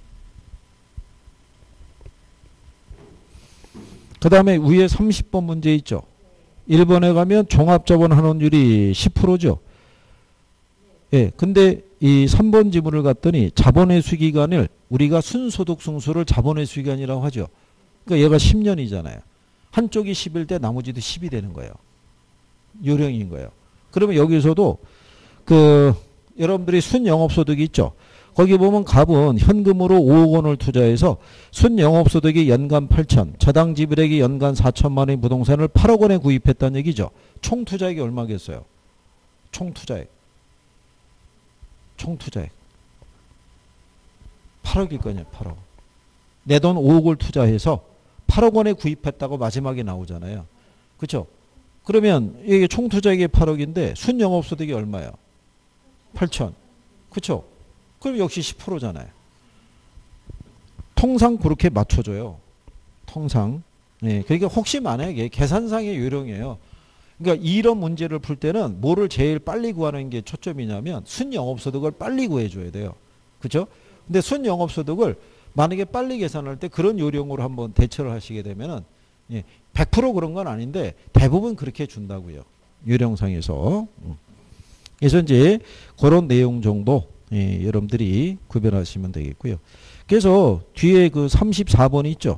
그 다음에 위에 삼십 번 문제 있죠. 일 번에 가면 종합자본 환원율이 십 퍼센트죠. 예, 근데 이 삼 번 지문을 갔더니 자본의 수기간을 우리가 순소득 승수를 자본의 수기간이라고 하죠. 그러니까 얘가 십 년이잖아요. 한쪽이 십일 때 나머지도 십이 되는 거예요. 요령인 거예요. 그러면 여기서도 그 여러분들이 순영업소득이 있죠. 거기 보면 갑은 현금으로 오억 원을 투자해서 순영업소득이 연간 팔천, 자당 지불액이 연간 사천만 원의 부동산을 팔억 원에 구입했다는 얘기죠. 총 투자액이 얼마겠어요? 총 투자액. 총 투자액. 팔억일 거냐, 팔억. 내 돈 오억을 투자해서 팔억 원에 구입했다고 마지막에 나오잖아요. 그렇죠? 그러면 이게 총 투자액이 팔억인데 순영업소득이 얼마예요? 팔천. 그렇죠? 그럼 역시 십 퍼센트잖아요. 통상 그렇게 맞춰줘요. 통상. 네, 그러니까 혹시 만약에 계산상의 요령이에요. 그러니까 이런 문제를 풀 때는 뭐를 제일 빨리 구하는 게 초점이냐면 순영업소득을 빨리 구해줘야 돼요. 그렇죠? 근데 순영업소득을 만약에 빨리 계산할 때 그런 요령으로 한번 대처를 하시게 되면은 예, 백 퍼센트 그런 건 아닌데 대부분 그렇게 준다고요. 요령상에서. 그래서 이제 그런 내용 정도 예, 여러분들이 구별하시면 되겠고요. 그래서 뒤에 그 삼십사 번이 있죠.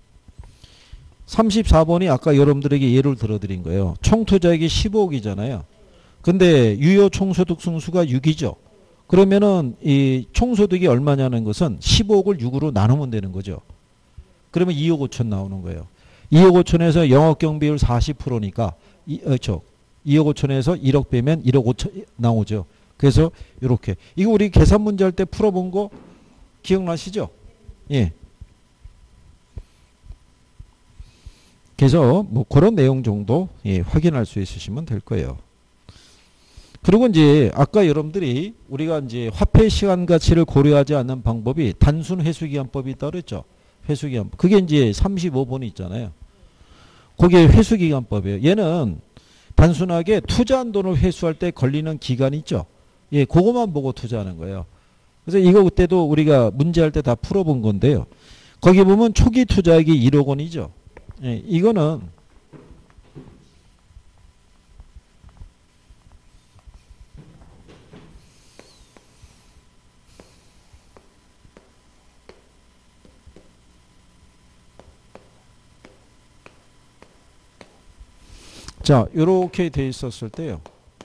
삼십사 번이 아까 여러분들에게 예를 들어드린 거예요. 총 투자액이 십억이잖아요. 근데 유효 총소득 승수가 육이죠. 그러면은 이 총소득이 얼마냐는 것은 십억을 육으로 나누면 되는 거죠. 그러면 이억 오천 나오는 거예요. 이억 오천에서 영업경 비율 사십 퍼센트니까 이, 어, 저, 이억 오천에서 일억 빼면 일억 오천 나오죠. 그래서 이렇게 이거 우리 계산 문제 할 때 풀어본 거 기억나시죠? 예. 그래서 뭐 그런 내용 정도 예, 확인할 수 있으시면 될 거예요. 그리고 이제 아까 여러분들이 우리가 이제 화폐 시간 가치를 고려하지 않는 방법이 단순 회수기간법이 있다고 그랬죠. 회수기간법. 그게 이제 삼십오 번이 있잖아요. 그게 회수기간법이에요. 얘는 단순하게 투자한 돈을 회수할 때 걸리는 기간이 있죠. 예, 그것만 보고 투자하는 거예요. 그래서 이거 그때도 우리가 문제할 때 다 풀어본 건데요. 거기 보면 초기 투자액이 일억 원이죠. 예, 이거는 자, 이렇게 돼 있었을 때요.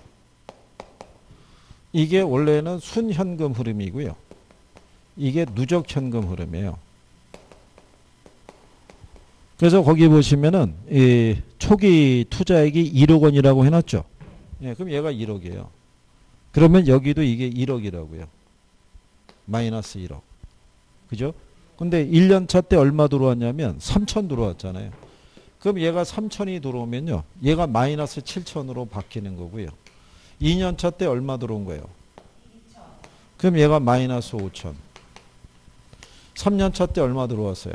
이게 원래는 순현금 흐름이고요. 이게 누적 현금 흐름이에요. 그래서 거기 보시면은 이 초기 투자액이 일억 원이라고 해놨죠. 예, 그럼 얘가 일억이에요. 그러면 여기도 이게 일억이라고요. 마이너스 일억. 그죠? 근데 일 년 차 때 얼마 들어왔냐면 삼천 들어왔잖아요. 그럼 얘가 삼천이 들어오면요. 얘가 마이너스 칠천으로 바뀌는 거고요. 이 년 차 때 얼마 들어온 거예요? 그럼 얘가 마이너스 오천. 삼 년 차 때 얼마 들어왔어요?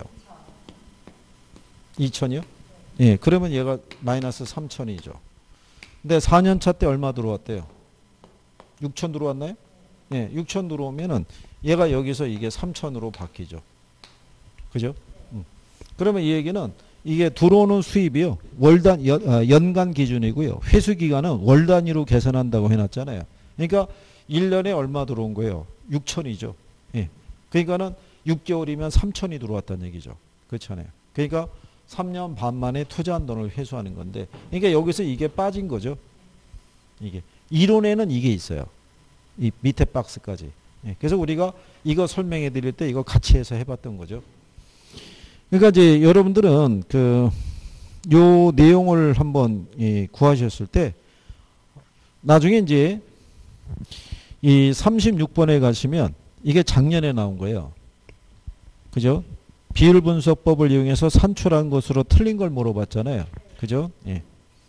이천이요? 예, 그러면 얘가 마이너스 삼천이죠. 근데 사 년 차 때 얼마 들어왔대요? 육천 들어왔나요? 예, 육천 들어오면은 얘가 여기서 이게 삼천으로 바뀌죠. 그죠? 음. 그러면 이 얘기는 이게 들어오는 수입이요. 월단, 연, 아, 연간 기준이고요. 회수 기간은 월 단위로 계산한다고 해놨잖아요. 그러니까 일 년에 얼마 들어온 거예요? 육천이죠. 예. 그러니까는 육 개월이면 삼천이 들어왔다는 얘기죠. 그렇잖아요. 그러니까 삼 년 반 만에 투자한 돈을 회수하는 건데, 그러니까 여기서 이게 빠진 거죠. 이게. 이론에는 이게 있어요. 이 밑에 박스까지. 예. 그래서 우리가 이거 설명해 드릴 때 이거 같이 해서 해봤던 거죠. 그러니까 이제 여러분들은 그 요 내용을 한번 예, 구하셨을 때 나중에 이제 이 삼십육 번에 가시면 이게 작년에 나온 거예요. 그죠? 비율 분석법을 이용해서 산출한 것으로 틀린 걸 물어봤잖아요. 그죠? 예.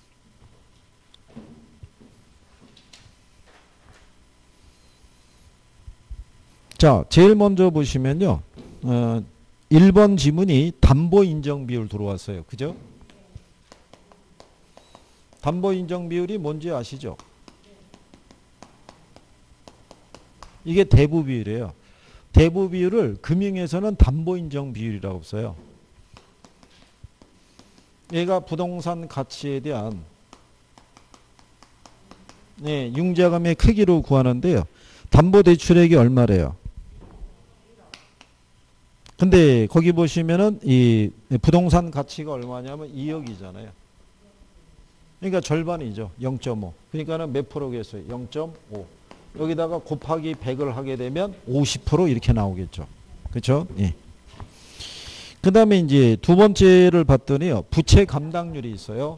자, 제일 먼저 보시면요. 어, 일 번 지문이 담보 인정 비율 들어왔어요. 그죠? 담보 인정 비율이 뭔지 아시죠? 이게 대부 비율이에요. 대부 비율을 금융에서는 담보 인정 비율이라고 써요. 얘가 부동산 가치에 대한 네, 융자금의 크기로 구하는데요. 담보대출액이 얼마래요? 근데 거기 보시면은 이 부동산 가치가 얼마냐면 이억이잖아요. 그러니까 절반이죠. 영 점 오. 그러니까는 몇 프로겠어요? 영 점 오. 여기다가 곱하기 백을 하게 되면 오십 퍼센트 이렇게 나오겠죠. 그렇죠? 예. 그다음에 이제 두 번째를 봤더니요. 부채 감당률이 있어요.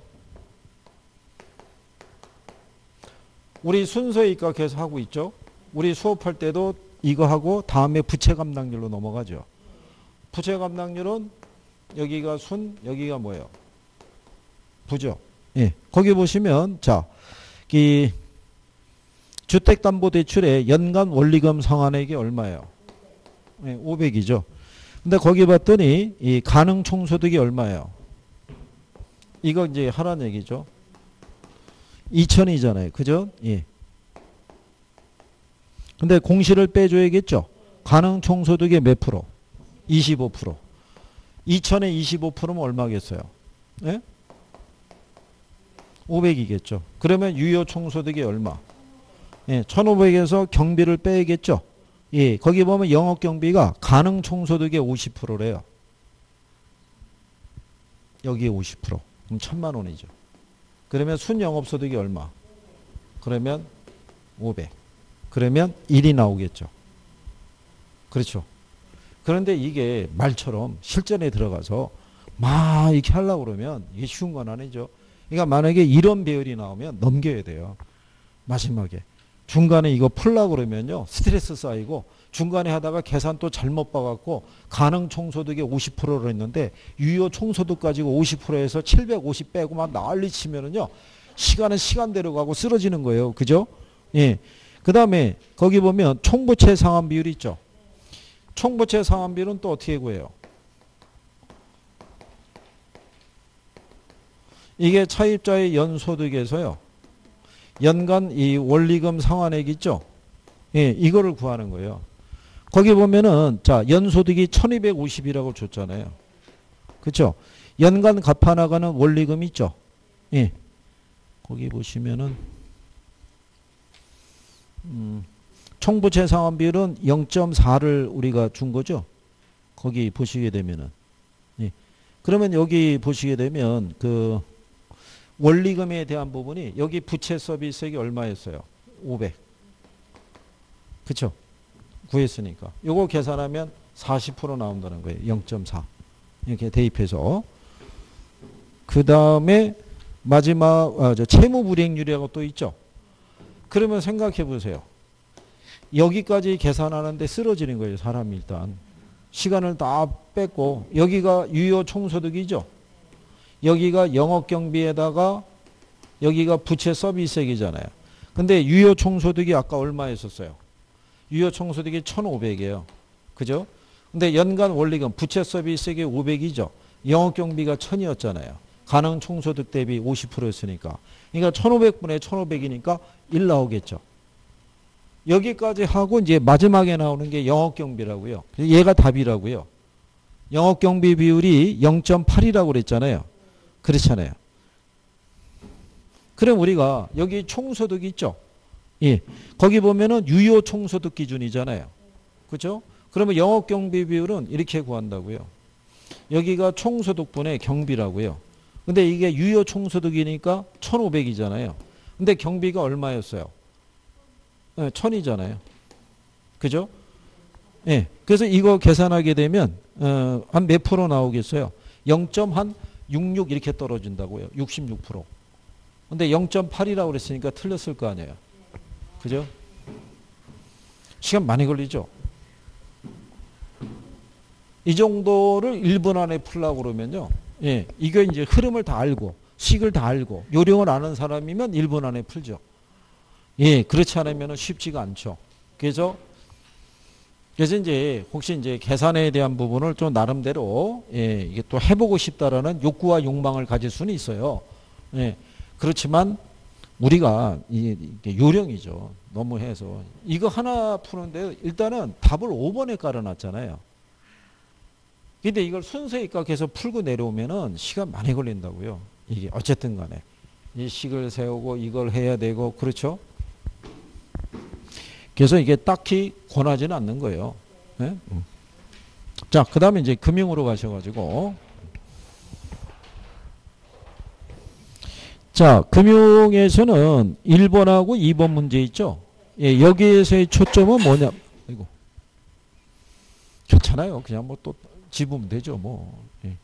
우리 순서에 입각해서 하고 있죠. 우리 수업할 때도 이거 하고 다음에 부채 감당률로 넘어가죠. 부채 감당률은 여기가 순, 여기가 뭐예요? 부죠. 예. 거기 보시면 자, 이 주택담보대출의 연간 원리금 상환액이 얼마예요? 예, 오백이죠. 근데 거기 봤더니 이 가능 총소득이 얼마예요? 이거 이제 하라는 얘기죠. 이천이잖아요. 그죠? 예. 근데 공시를 빼줘야겠죠. 가능 총소득의 몇 프로? 이십오 퍼센트. 이천에 이십오 퍼센트면 얼마겠어요? 예? 오백이겠죠. 그러면 유효 총소득이 얼마? 예, 천오백에서 경비를 빼야겠죠. 예, 거기 보면 영업 경비가 가능 총소득의 오십 퍼센트래요. 여기에 오십 퍼센트. 그럼 천만 원이죠. 그러면 순영업소득이 얼마? 그러면 오백. 그러면 일이 나오겠죠. 그렇죠. 그런데 이게 말처럼 실전에 들어가서 막 이렇게 하려고 그러면 이게 쉬운 건 아니죠. 그러니까 만약에 이런 배열이 나오면 넘겨야 돼요. 마지막에. 중간에 이거 풀려고 그러면요. 스트레스 쌓이고 중간에 하다가 계산 또 잘못 봐갖고 가능 총소득의 오십 퍼센트로 했는데 유효 총소득 가지고 오십 퍼센트에서 칠백오십 빼고 막 난리 치면은요. 시간은 시간대로 가고 쓰러지는 거예요. 그죠? 예. 그 다음에 거기 보면 총부채 상환 비율이 있죠. 총부채 상환 비율은 또 어떻게 구해요? 이게 차입자의 연소득에서요. 연간 이 원리금 상환액 있죠? 예, 이거를 구하는 거예요. 거기 보면은 자, 연소득이 천이백오십이라고 줬잖아요. 그렇죠? 연간 갚아 나가는 원리금 있죠? 예. 거기 보시면은 음, 총부채 상환 비율은 영 점 사를 우리가 준 거죠? 거기 보시게 되면은. 예. 그러면 여기 보시게 되면 그 원리금에 대한 부분이 여기 부채 서비스액이 얼마였어요? 오백. 그쵸? 구했으니까. 요거 계산하면 사십 퍼센트 나온다는 거예요. 영 점 사. 이렇게 대입해서. 그 다음에 마지막 아, 저 채무 불이행률이라고 또 있죠. 그러면 생각해 보세요. 여기까지 계산하는데 쓰러지는 거예요. 사람이 일단. 시간을 다 뺐고 여기가 유효 총소득이죠. 여기가 영업경비에다가 여기가 부채 서비스액이잖아요. 근데 유효 총소득이 아까 얼마였었어요? 유효 총소득이 천오백이에요. 그죠? 근데 연간 원리금 부채 서비스액이 오백이죠. 영업경비가 천이었잖아요. 가능 총소득 대비 오십 퍼센트였으니까. 그러니까 천오백분의 천오백이니까 일 나오겠죠. 여기까지 하고 이제 마지막에 나오는 게 영업경비라고요. 얘가 답이라고요. 영업경비 비율이 영 점 팔이라고 그랬잖아요. 그렇잖아요. 그럼 우리가 여기 총소득 있죠? 예. 거기 보면은 유효 총소득 기준이잖아요. 그렇죠? 그러면 영업경비 비율은 이렇게 구한다고요. 여기가 총소득분의 경비라고요. 근데 이게 유효 총소득이니까 천오백이잖아요. 근데 경비가 얼마였어요? 네, 천이잖아요. 그죠? 예. 네. 그래서 이거 계산하게 되면 어, 한 몇 프로 나오겠어요? 영 점 육육 이렇게 떨어진다고요. 육십육 퍼센트. 근데 영 점 팔이라고 그랬으니까 틀렸을 거 아니에요. 그죠? 시간 많이 걸리죠? 이 정도를 일 분 안에 풀려고 그러면요. 예, 이게 이제 흐름을 다 알고, 식을 다 알고, 요령을 아는 사람이면 일 분 안에 풀죠. 예, 그렇지 않으면 쉽지가 않죠. 그래서, 그래서 이제 혹시 이제 계산에 대한 부분을 좀 나름대로, 예, 이게 또 해보고 싶다라는 욕구와 욕망을 가질 수는 있어요. 예, 그렇지만 우리가 이게 요령이죠. 너무 해서. 이거 하나 푸는데 일단은 답을 오 번에 깔아놨잖아요. 근데 이걸 순서 입각해서 풀고 내려오면은 시간 많이 걸린다고요. 이게 어쨌든 간에. 이 식을 세우고 이걸 해야 되고, 그렇죠? 그래서 이게 딱히 권하지는 않는 거예요. 네? 음. 자, 그 다음에 이제 금융으로 가셔가지고. 자, 금융에서는 일 번하고 이 번 문제 있죠? 예, 여기에서의 초점은 뭐냐? 아이고. 좋잖아요. 그냥 뭐 또 집으면 되죠, 뭐. 예.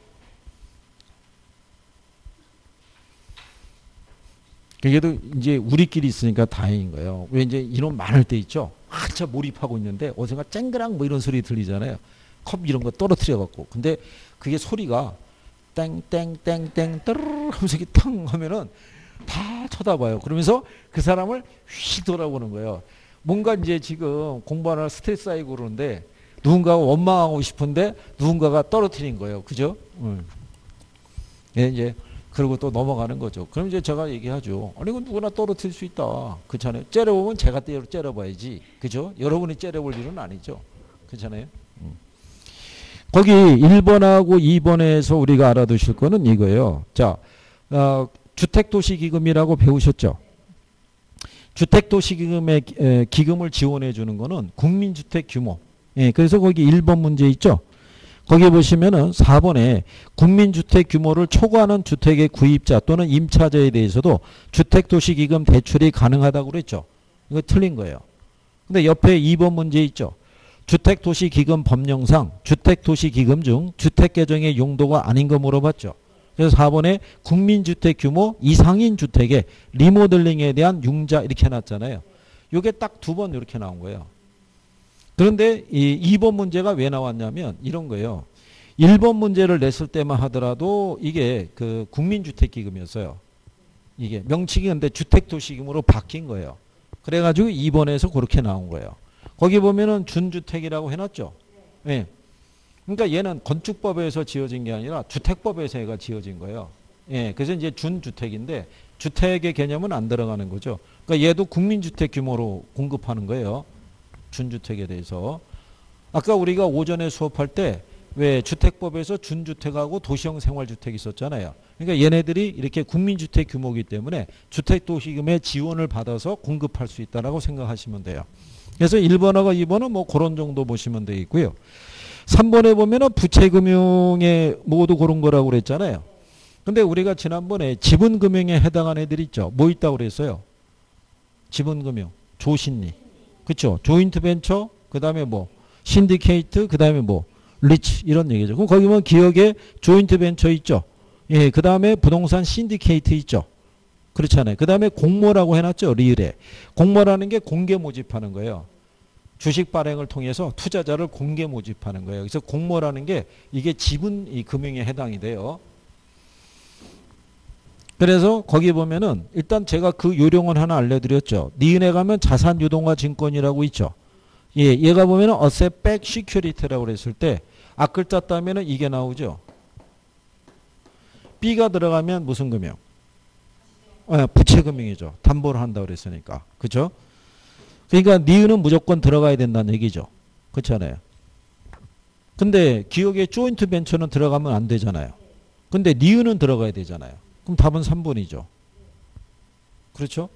그게도 이제 우리끼리 있으니까 다행인 거예요. 왜 이제 인원 많을 때 있죠? 한참 몰입하고 있는데 어디선가 쨍그랑 뭐 이런 소리 들리잖아요. 컵 이런 거 떨어뜨려 갖고. 근데 그게 소리가 땡땡땡땡 떠르르 하면서 이렇게 탕 하면은 다 쳐다봐요. 그러면서 그 사람을 휙 돌아보는 거예요. 뭔가 이제 지금 공부하느라 스트레스 쌓이고 그러는데 누군가가 원망하고 싶은데 누군가가 떨어뜨린 거예요. 그죠? 음. 예, 이제 그리고 또 넘어가는 거죠. 그럼 이제 제가 얘기하죠. 아니, 이건 누구나 떨어뜨릴 수 있다. 그렇잖아요. 째려보면 제가 째려봐야지. 그죠? 여러분이 째려볼 일은 아니죠. 그렇잖아요. 음. 거기 일 번하고 이 번에서 우리가 알아두실 거는 이거예요. 자, 어, 주택도시기금이라고 배우셨죠? 주택도시기금의 에, 기금을 지원해 주는 거는 국민주택 규모. 예, 그래서 거기 일 번 문제 있죠? 거기 보시면은 사 번에 국민주택 규모를 초과하는 주택의 구입자 또는 임차자에 대해서도 주택도시기금 대출이 가능하다고 그랬죠. 이거 틀린 거예요. 근데 옆에 이 번 문제 있죠. 주택도시기금 법령상 주택도시기금 중 주택계정의 용도가 아닌 거 물어봤죠. 그래서 사 번에 국민주택 규모 이상인 주택의 리모델링에 대한 융자 이렇게 해놨잖아요. 이게 딱 두 번 이렇게 나온 거예요. 그런데 이 이 번 문제가 왜 나왔냐면 이런 거예요. 일 번 문제를 냈을 때만 하더라도 이게 그 국민주택기금이었어요. 이게 명칭이 근데 주택도시기금으로 바뀐 거예요. 그래가지고 이 번에서 그렇게 나온 거예요. 거기 보면은 준주택이라고 해놨죠. 예. 그러니까 얘는 건축법에서 지어진 게 아니라 주택법에서 얘가 지어진 거예요. 예. 그래서 이제 준주택인데 주택의 개념은 안 들어가는 거죠. 그러니까 얘도 국민주택 규모로 공급하는 거예요. 준주택에 대해서. 아까 우리가 오전에 수업할 때 왜 주택법에서 준주택하고 도시형 생활주택이 있었잖아요. 그러니까 얘네들이 이렇게 국민주택 규모이기 때문에 주택도시금의 지원을 받아서 공급할 수 있다라고 생각하시면 돼요. 그래서 일 번하고 이 번은 뭐 그런 정도 보시면 되겠고요. 삼 번에 보면은 부채금융에 모두 그런 거라고 그랬잖아요. 근데 우리가 지난번에 지분금융에 해당하는 애들 있죠. 뭐 있다고 그랬어요? 지분금융, 조신리. 그쵸? 조인트 벤처, 그 다음에 뭐, 신디케이트, 그 다음에 뭐, 리치, 이런 얘기죠. 그럼 거기 보면 기억에 조인트 벤처 있죠? 예, 그 다음에 부동산 신디케이트 있죠. 그렇잖아요. 그 다음에 공모라고 해놨죠. 리을에. 공모라는 게 공개 모집하는 거예요. 주식 발행을 통해서 투자자를 공개 모집하는 거예요. 그래서 공모라는 게 이게 지분 이 금융에 해당이 돼요. 그래서 거기 보면은 일단 제가 그 요령을 하나 알려드렸죠. 니은에 가면 자산 유동화 증권이라고 있죠. 예, 얘가 보면은 어셋 백 시큐리티라고 그랬을 때 앞글자 따면은 이게 나오죠. B가 들어가면 무슨 금융? 예, 부채 금융이죠. 담보를 한다고 그랬으니까. 그죠? 그러니까 니은은 무조건 들어가야 된다는 얘기죠. 그렇잖아요. 근데 기억에 조인트 벤처는 들어가면 안 되잖아요. 근데 니은은 들어가야 되잖아요. 그럼 답은 삼 번이죠. 그렇죠?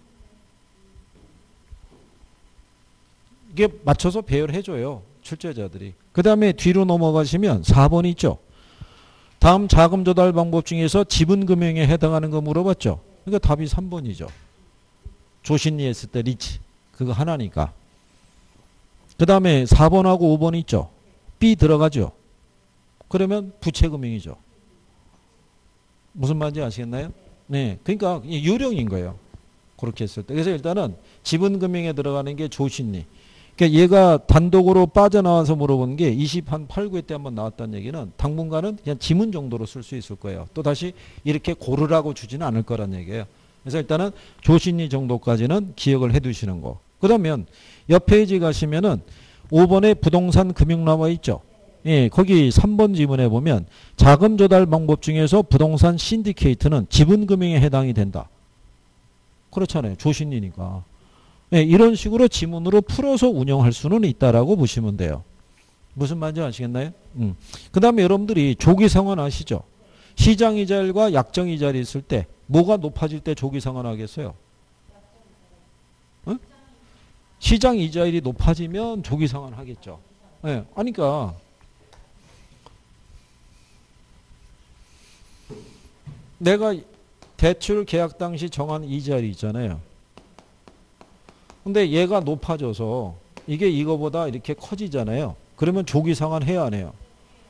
이게 맞춰서 배열해줘요. 출제자들이. 그 다음에 뒤로 넘어가시면 사 번 있죠. 다음 자금 조달 방법 중에서 지분금융에 해당하는 거 물어봤죠. 그러니까 답이 삼 번이죠. 조신리 했을 때 리치. 그거 하나니까. 그 다음에 사 번하고 오 번 있죠. B 들어가죠. 그러면 부채금융이죠. 무슨 말인지 아시겠나요? 네. 그러니까 요령인 거예요. 그렇게 했을 때. 그래서 일단은 지분금융에 들어가는 게 조신리. 그러니까 얘가 단독으로 빠져나와서 물어본 게 이십팔, 구 회 때 한번 나왔다는 얘기는 당분간은 그냥 지문 정도로 쓸 수 있을 거예요. 또 다시 이렇게 고르라고 주지는 않을 거란 얘기예요. 그래서 일단은 조신리 정도까지는 기억을 해 두시는 거. 그러면 옆 페이지 가시면은 오 번에 부동산 금융 나와 있죠. 예, 거기 삼 번 지문에 보면 자금 조달 방법 중에서 부동산 신디케이트는 지분금융에 해당이 된다. 그렇잖아요. 조신리니까. 예, 이런 식으로 지문으로 풀어서 운영할 수는 있다라고 보시면 돼요. 무슨 말인지 아시겠나요? 음. 그 다음에 여러분들이 조기상환 아시죠? 시장이자율과 약정이자율이 있을 때 뭐가 높아질 때 조기상환 하겠어요? 어? 시장이자율이 높아지면 조기상환 하겠죠. 예, 그러니까 내가 대출 계약 당시 정한 이자율이 있잖아요. 근데 얘가 높아져서 이게 이거보다 이렇게 커지잖아요. 그러면 조기상환 해야 안 해요?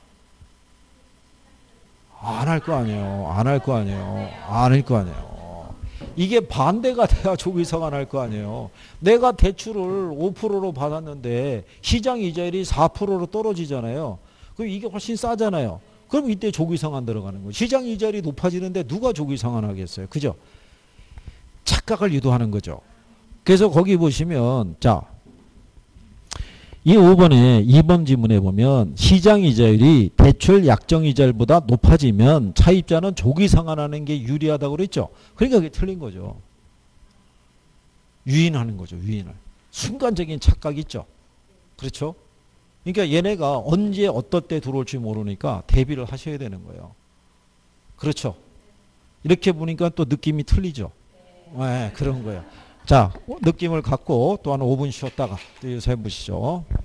안 할 거 아니에요. 안 할 거 아니에요. 안 할 거 아니에요. 이게 반대가 돼야 조기상환 할 거 아니에요. 내가 대출을 오 퍼센트로 받았는데 시장 이자율이 사 퍼센트로 떨어지잖아요. 그럼 이게 훨씬 싸잖아요. 그럼 이때 조기상환 들어가는 거예요. 시장 이자율이 높아지는데 누가 조기상환 하겠어요. 그죠? 착각을 유도하는 거죠. 그래서 거기 보시면 자, 이 오 번에 이 번 지문에 보면 시장이자율이 대출 약정이자율보다 높아지면 차입자는 조기상환하는 게 유리하다고 그랬죠. 그러니까 그게 틀린 거죠. 유인하는 거죠. 유인을. 순간적인 착각이 있죠. 그렇죠? 그러니까 얘네가 언제 어떨 때 들어올지 모르니까 대비를 하셔야 되는 거예요. 그렇죠? 이렇게 보니까 또 느낌이 틀리죠. 네, 그런 거예요. 자, 느낌을 갖고 또 한 오 분 쉬었다가 또 해보시죠.